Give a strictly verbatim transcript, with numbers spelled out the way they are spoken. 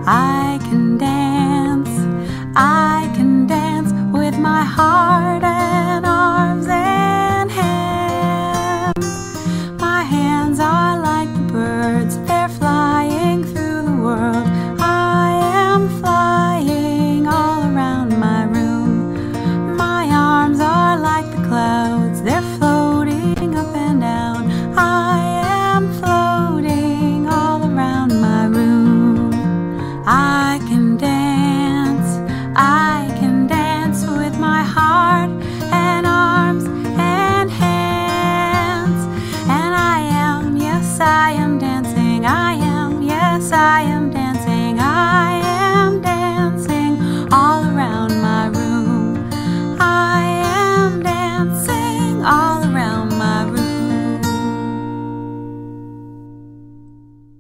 I can dance, I can dance with my heart and arms and hands. My hands are like the birds, they're flying through the world. I am flying all around my room. My arms are like the clouds, they're floating up and down. I am floating all around my room. I can dance, I can dance with my heart and arms and hands. And I am, yes I am dancing, I am, yes I am